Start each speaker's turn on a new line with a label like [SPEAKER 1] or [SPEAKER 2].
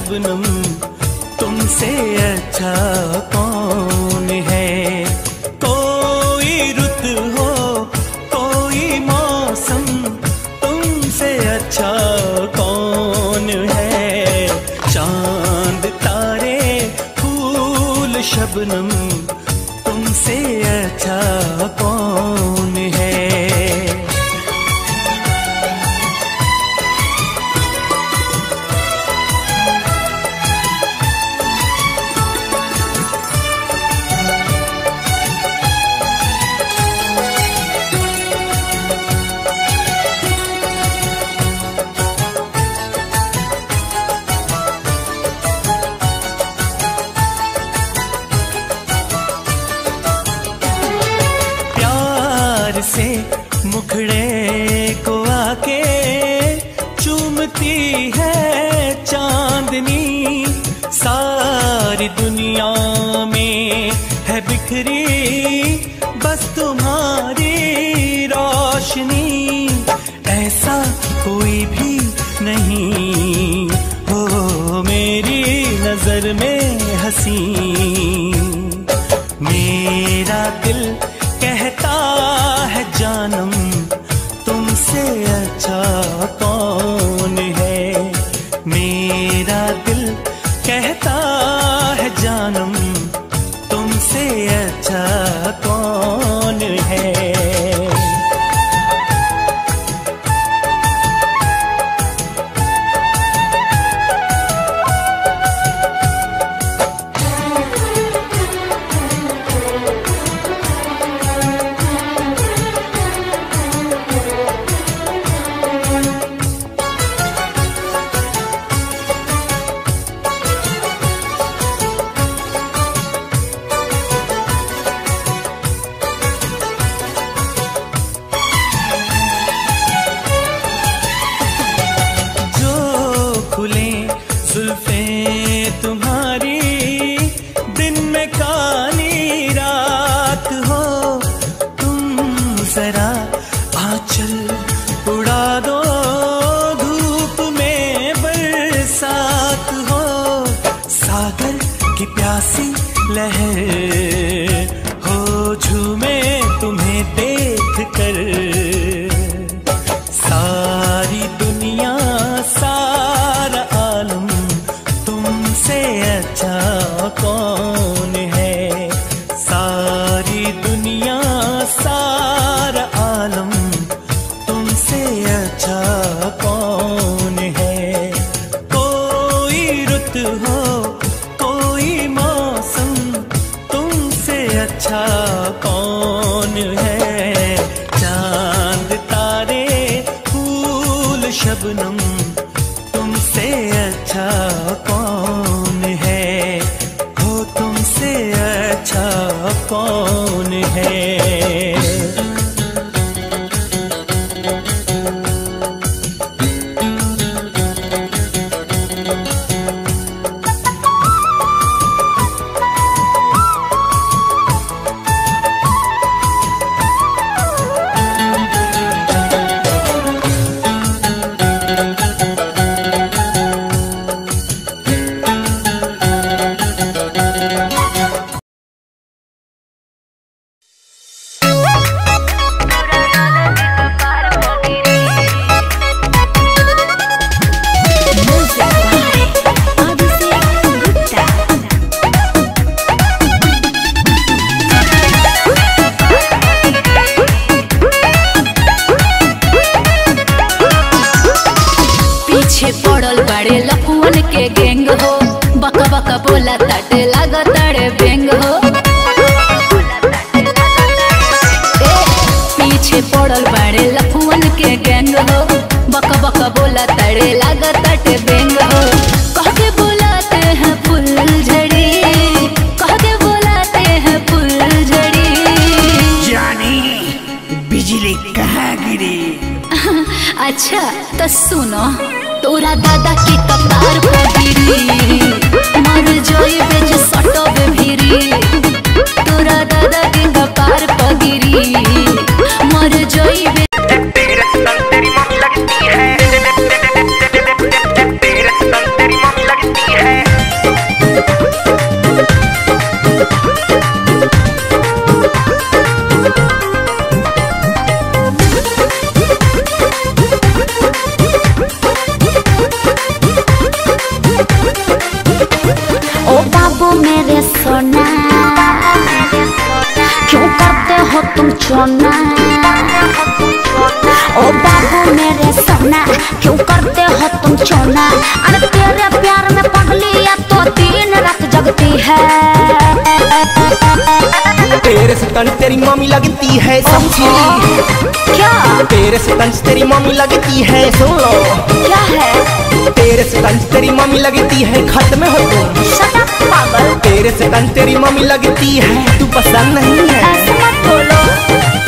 [SPEAKER 1] शबनम तुमसे अच्छा कौन है। कोई रुत हो कोई मौसम तुमसे अच्छा कौन है। चांद तारे फूल शबनम तुमसे अच्छा कौन है। से मुखड़े को आके चूमती है चांदनी। सारी दुनिया में है बिखरी बस तुम्हारी रोशनी। ऐसा कोई भी नहीं हो मेरी नजर में हंसी। मेरा दिल कहता है जानम तुमसे अच्छा कौन है। मेरा दिल कहता है जानम तुमसे अच्छा कौन है। लहर हो झूमे तुम्हें देख कर। सारी दुनिया सारा आलम तुमसे अच्छा कौन है। सारी दुनिया सारा आलम तुमसे अच्छा कौन है। कोई रुत हो कोई मौसम तुमसे अच्छा कौन है। चांद तारे फूल शबनम तुमसे अच्छा कौन है। हो तुमसे अच्छा कौन है।
[SPEAKER 2] बोला ताटे लागा ताड़े बेंग हो। पीछे पड़ल बाड़े लफुअन के गैंग हो। बका बका बोला ताड़े लागा ताटे बेंग हो। कह के बुलाते हैं फुलझड़ी, कह के बुलाते हैं फुलझड़ी।
[SPEAKER 3] जानी बिजली कहाँ गिरी?
[SPEAKER 2] अच्छा तो सुनो, तोरा दादा के कपार पे गिरी, मर जोई बेच सटो बे भिरी। तोरा दादा के कपार पे गिरी, मर जोई बे।
[SPEAKER 3] तेरी मम्मी लगती है, तेरी मम्मी लगती है।
[SPEAKER 2] सोना? ओ बाबू मेरे सोना, क्यों करते हो तुम चोना? अरे तेरे प्यार में पगली या तो दिन रात जगती है।
[SPEAKER 4] तेरे से तन तेरी मम्मी लगती है समझी?
[SPEAKER 2] क्या?
[SPEAKER 4] तेरे से तन तेरी मम्मी लगती है, सुन लो।
[SPEAKER 2] क्या है?
[SPEAKER 4] तेरे से तन तेरी मम्मी लगती है, खत्म हो तुम।
[SPEAKER 2] शट अप पागल।
[SPEAKER 4] तेरे से तन तेरी मम्मी लगती है, तू पसंद नहीं है।
[SPEAKER 2] ऐसे मत बोलो।